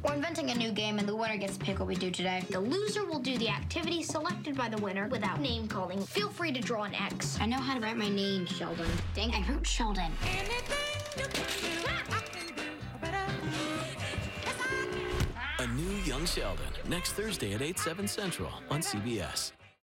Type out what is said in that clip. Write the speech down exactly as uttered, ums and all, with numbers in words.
We're inventing a new game, and the winner gets to pick what we do today. The loser will do the activity selected by the winner without name calling. Feel free to draw an X. I know how to write my name, Sheldon. Dang, I wrote Sheldon. A new Young Sheldon, next Thursday at eight, seven Central on C B S.